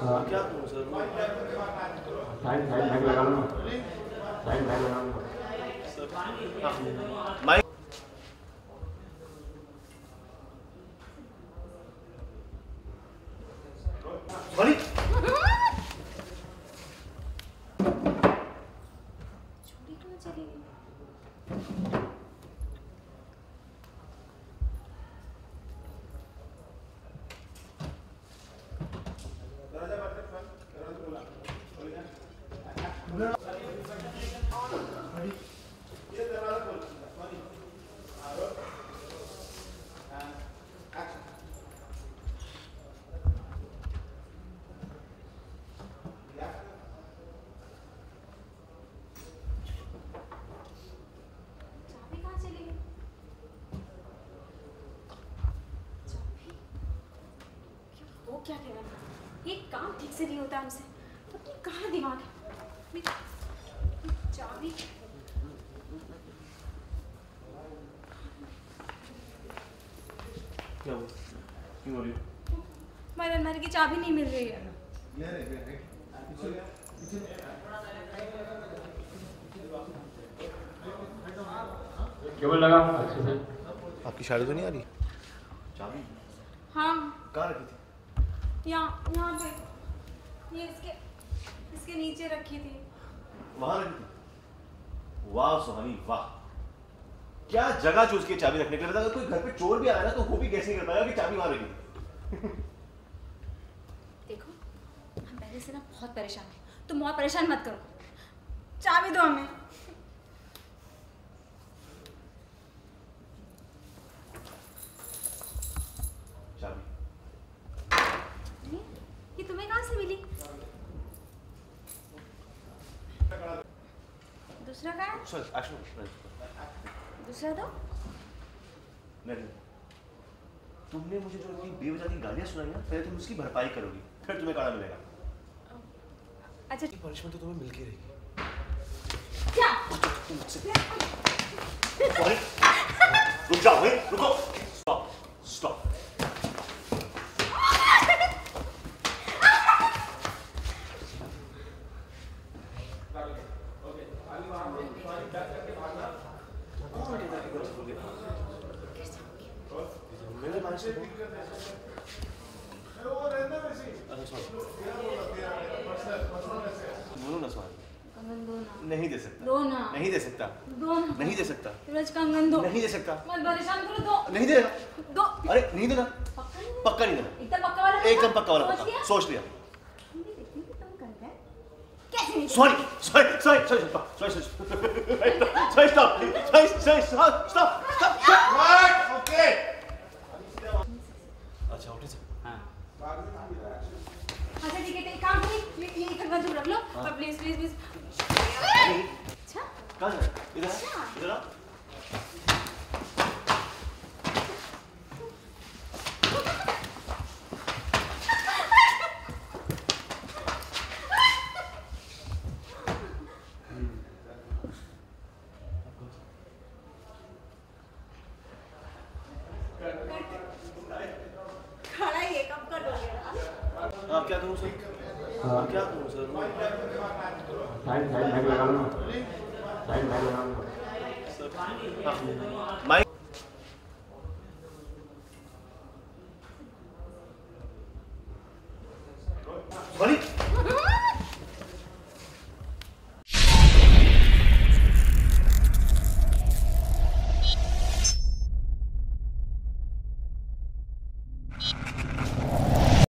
हाँ क्या करूँ सर? साइड साइड बैग लगा लो, साइड बैग लगा लो सर। माइक सॉरी छोटी क्यों चली गई? क्या कह रहा है? ये काम ठीक से नहीं होता हमसे। तो कहाँ दिमाग है? चाबी क्या हुआ? क्यों हो रही हो? मेरे अंदर की चाबी नहीं मिल रही है। केबल लगा अच्छे से। आपकी शादी तो नहीं आ रही? चाबी हाँ कहाँ रखी थी? यहाँ पे ये इसके नीचे रखी थी। वहां रखी थी? वाह सुहानी वाह, क्या जगह चूज की चाबी रखने के लिए। अगर कोई घर पे चोर भी आया ना तो वो भी गैस नहीं कर पाएगा कि चाबी वहां रखी थी। देखो हम पहले से ना बहुत परेशान हैं, तुम बहुत परेशान मत करो। चाबी दो हमें। चाबी ये तुम्हें कहाँ से मिली? दूसरा कहाँ है? दूसरा दो। नहीं, तुमने मुझे जो इतनी बेवजह की गालियां सुनाई ना, पहले तुम उसकी भरपाई करोगी, फिर तुम्हें काड़ा मिलेगा। अच्छा पनिशमेंट तो तुम्हें मिल के रहेगी। क्या? रुक जाओ, रुको। Stop stop. नहीं दे सकता। दो ना। नहीं दे सकता। दो ना। नहीं दे सकता। युवराज कंगन दो। नहीं दे सकता। मत परेशान करो, दो। नहीं देगा। दो। अरे नहीं देना। पक्का नहीं देना। एकदम पक्का वाला? एकदम पक्का वाला पक्का। सोच लिया। कैसे? Sorry sorry sorry sorry sorry sorry stop sorry stop. Okay अच्छा उठे सर। हाँ अच्छा ठीक है, एक काम करिए, ये कंगन तुम रख लो और प्लीज प्लीज प्लीज। अच्छा कहाँ जा रहा है? इधर आ। खड़ा ही है, कब कट हो गया? हाँ क्या करूँ सर? हाँ क्या करूँ सर? साइड साइड बैग लगा लो, साइड बैग लगा लो सर हाँ माइक